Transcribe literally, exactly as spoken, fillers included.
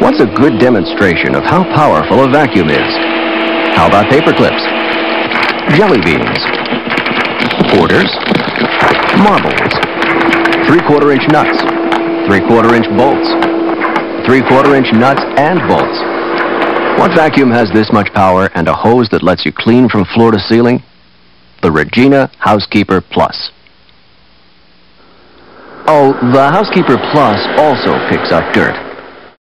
What's a good demonstration of how powerful a vacuum is? How about paper clips? Jelly beans? Quarters? Marbles? Three-quarter inch nuts? Three-quarter inch bolts? Three-quarter inch nuts and bolts? What vacuum has this much power and a hose that lets you clean from floor to ceiling? The Regina Housekeeper Plus. Oh, the Housekeeper Plus also picks up dirt.